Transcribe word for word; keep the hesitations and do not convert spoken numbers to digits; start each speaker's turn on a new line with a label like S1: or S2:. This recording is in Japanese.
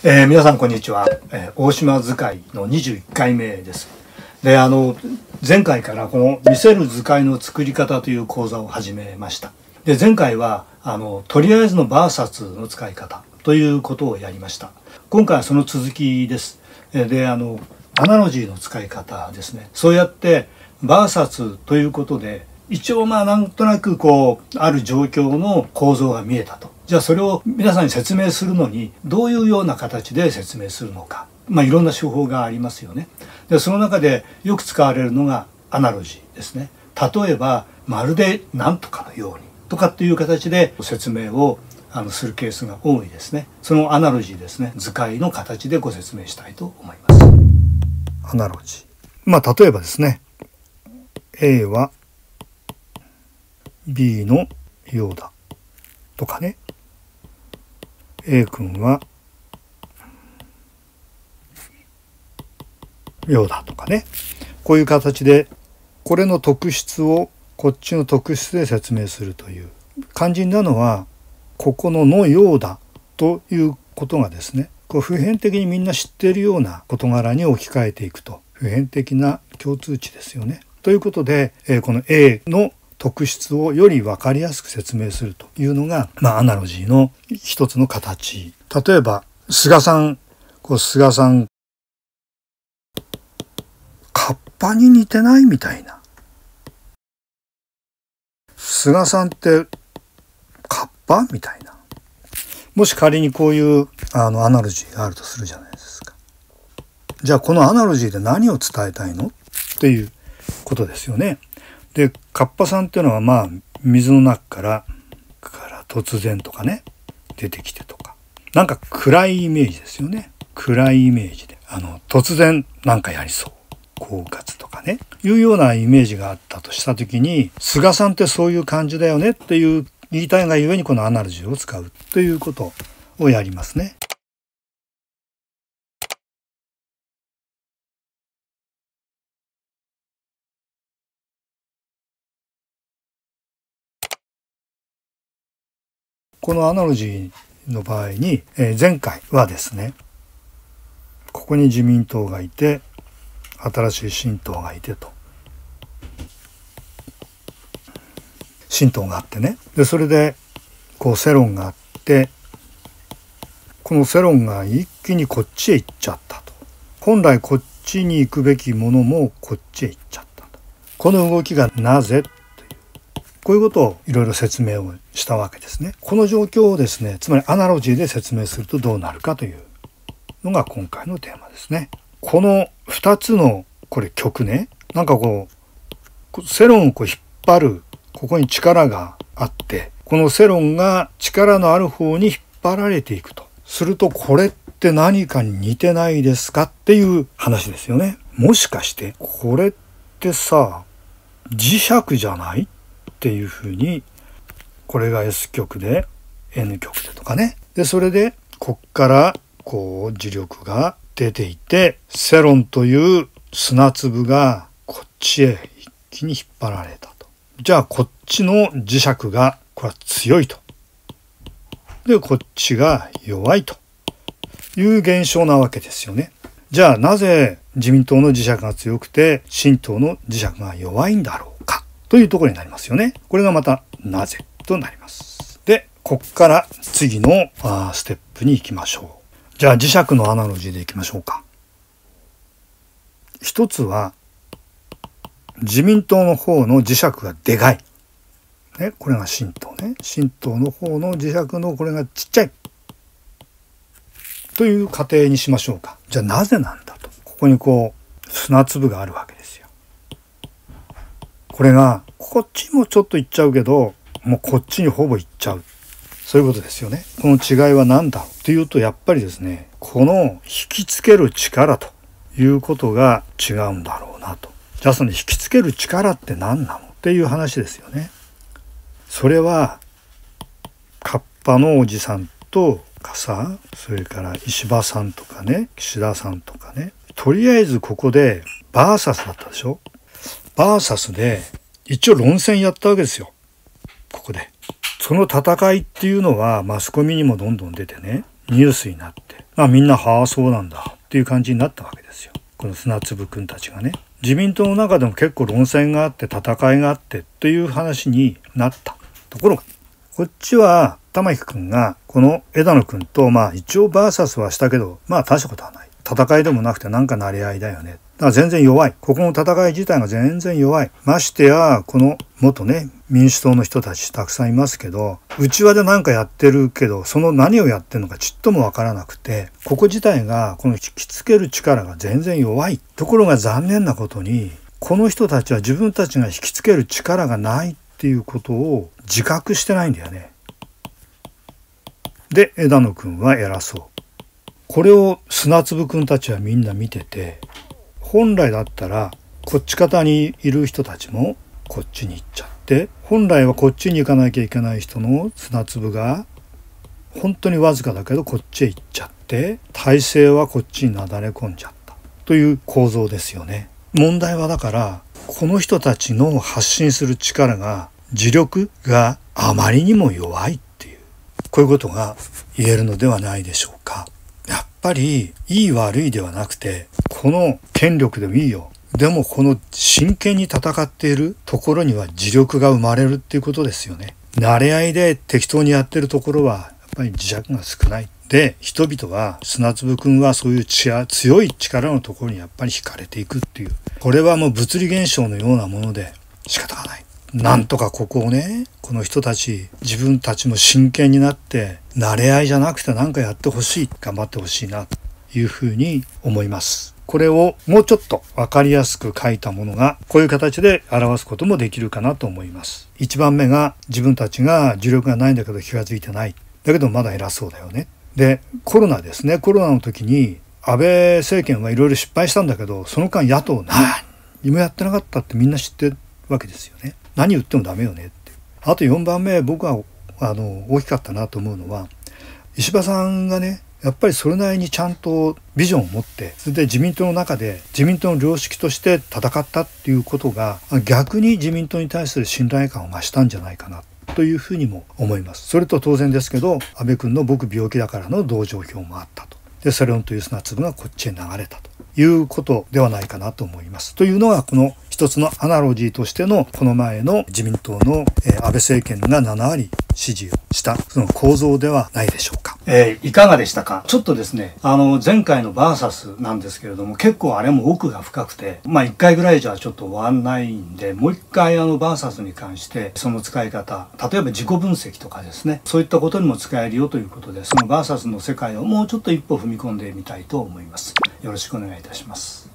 S1: えー、皆さんこんにちは、えー、大島図解のにじゅういっかいめです。であの前回からこの見せる図解の作り方という講座を始めました。で前回はあのとりあえずのバーサスの使い方ということをやりました。今回はその続きです。であのアナロジーの使い方ですね。そうやってバーサスということで一応まあなんとなくこうある状況の構造が見えたと。じゃあそれを皆さんに説明するのにどういうような形で説明するのか、まあ、いろんな手法がありますよね。でその中でよく使われるのがアナロジーですね。例えばまるで何とかのようにとかっていう形で説明をあのするケースが多いですね。そのアナロジーですね、図解の形でご説明したいと思います。アナロジー、まあ例えばですね、 A は B のようだとかね、 A 君はようだとかね、こういう形でこれの特質をこっちの特質で説明するという。肝心なのはここののようだということがですね、こう普遍的にみんな知っているような事柄に置き換えていくと、普遍的な共通値ですよね。ということでこの A の特質をより分かりやすく説明するというのが、まあ、アナロジーの一つの形。例えば菅さん、こう菅さんカッパに似てないみたいな。菅さんってカッパみたいな。もし仮にこういうあのアナロジーがあるとするじゃないですか。じゃあこのアナロジーで何を伝えたいのっていうことですよね。でカッパさんっていうのはまあ水の中からから突然とかね出てきてとか、なんか暗いイメージですよね。暗いイメージであの突然なんかやりそう、狡猾とかねいうようなイメージがあったとした時に、菅さんってそういう感じだよねっていう言いたいがゆえにこのアナロジーを使うということをやりますね。このアナロジーの場合に、えー、前回はですね、ここに自民党がいて新しい新党がいてと、新党があってね、でそれでこう世論があって、この世論が一気にこっちへ行っちゃったと。本来こっちに行くべきものもこっちへ行っちゃったと。この動きがなぜという、こういうことをいろいろ説明をしたわけですね。この状況をですね、つまりアナロジーで説明するとどうなるかというのが今回のテーマですね。このふたつのこれ曲ね、なんかこう世論をこう引っ張る、ここに力があって、この世論が力のある方に引っ張られていくとすると、これって何かに似てないですかっていう話ですよね。もしかしてこれってさ磁石じゃないっていうふうに、これが S 極で N 極でとかね、でそれでこっからこう磁力が出ていて、世論という砂粒がこっちへ一気に引っ張られたと。じゃあこっちの磁石がこれは強いと、でこっちが弱いという現象なわけですよね。じゃあなぜ自民党の磁石が強くて新党の磁石が弱いんだろうかというところになりますよね。これがまたなぜとなります。でこっから次のあステップに行きましょう。じゃあ磁石のアナロジーでいきましょうか。一つは自民党の方の磁石がでかい、ね、これが新党ね。新党の方の磁石のこれがちっちゃいという仮定にしましょうか。じゃあなぜなんだと。ここにこう砂粒があるわけですよ。これがこっちもちょっと行っちゃうけど、もうこっちにほぼ行っちゃう、そういうことですよね。この違いは何だっていうと、やっぱりですね、この引きつける力ということが違うんだろうなと。じゃあその引きつける力って何なのっていう話ですよね。それはカッパのおじさんと笠、それから石破さんとかね、岸田さんとかね、とりあえずここでバーサスだったでしょ。バーサスで一応論戦やったわけですよ。ここでその戦いっていうのはマスコミにもどんどん出てね、 ニュースになって、まあみんなはあそうなんだっていう感じになったわけですよ。この砂粒くんたちがね。自民党の中でも結構論戦があって戦いがあってという話になったところが、こっちは玉木くんがこの枝野くんとまあ一応バーサスはしたけど、まあ大したことはない。戦いでもなくてなんかなれ合いだよね。だから全然弱い。ここの戦い自体が全然弱い。ましてやこの元ね民主党の人たちたくさんいますけど、内輪で何かやってるけどその何をやってるのかちっともわからなくて、ここ自体がこの引きつける力が全然弱い。ところが残念なことにこの人たちは自分たちが引きつける力がないっていうことを自覚してないんだよね。で枝野くんは偉そう。これを砂粒くんたちはみんな見てて、本来だったらこっち方にいる人たちもこっちに行っちゃって、本来はこっちに行かなきゃいけない人の砂粒が本当にわずかだけどこっちへ行っちゃって、体制はこっちになだれ込んじゃったという構造ですよね。問題はだからこの人たちの発信する力が、磁力があまりにも弱いっていう、こういうことが言えるのではないでしょうか。やっぱりいい悪いではなくて、この権力でもいいよ、でもこの真剣に戦っているところには磁力が生まれるっていうことですよね。慣れ合いで適当にやってるところはやっぱり磁石が少ない。で人々は砂粒くんはそういう強い力のところにやっぱり惹かれていくっていう、これはもう物理現象のようなもので仕方がない。なんとかここをね、この人たち自分たちも真剣になって慣れ合いじゃなくて何かやってほしい、頑張ってほしいなというふうに思います。これをもうちょっと分かりやすく書いたものがこういう形で表すこともできるかなと思います。いちばんめが自分たちが磁力がないんだけど気が付いてない、だけどまだ偉そうだよね。でコロナですね。コロナの時に安倍政権はいろいろ失敗したんだけど、その間野党何にもやってなかったってみんな知ってるわけですよね。何言ってもダメよねって。あとよんばんめ、僕はあの大きかったなと思うのは、石破さんがねやっぱりそれなりにちゃんとビジョンを持って、それで自民党の中で自民党の良識として戦ったっていうことが逆に自民党に対する信頼感を増したんじゃないかなというふうにも思います。それと当然ですけど、安倍君の僕病気だからの同情票もあったと。でセロンという砂粒がこっちへ流れたということではないかなと思います。というのがこの一つのアナロジーとしてのこの前の自民党の、えー、安倍政権がななわり支持をしたその構造ではないでしょうか。えー、いかがでしたか。ちょっとですね、あの前回のバーサスなんですけれども、結構あれも奥が深くて、まあいっかいぐらいじゃちょっと終わんないんで、もういっかいあのバーサスに関してその使い方、例えば自己分析とかですね、そういったことにも使えるよということで、そのバーサスの世界をもうちょっと一歩踏み込んでみたいと思います。よろしくお願いいたします。